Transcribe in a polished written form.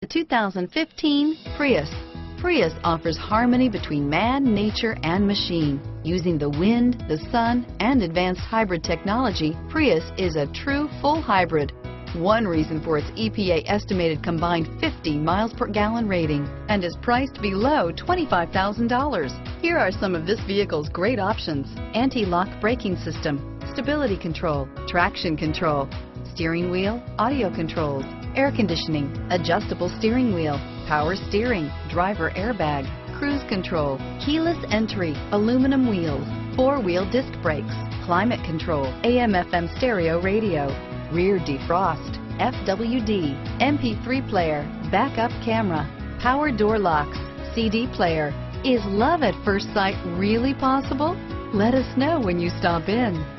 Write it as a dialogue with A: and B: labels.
A: The 2015 Prius. Prius offers harmony between man, nature, and machine. Using the wind, the sun, and advanced hybrid technology, Prius is a true full hybrid. One reason for its EPA estimated combined 50 miles per gallon rating and is priced below $25,000. Here are some of this vehicle's great options: anti-lock braking system, stability control, traction control, steering wheel audio controls, air conditioning, adjustable steering wheel, power steering, driver airbag, cruise control, keyless entry, aluminum wheels, four-wheel disc brakes, climate control, AM/FM stereo radio, rear defrost, FWD, MP3 player, backup camera, power door locks, CD player. Is love at first sight really possible? Let us know when you stop in.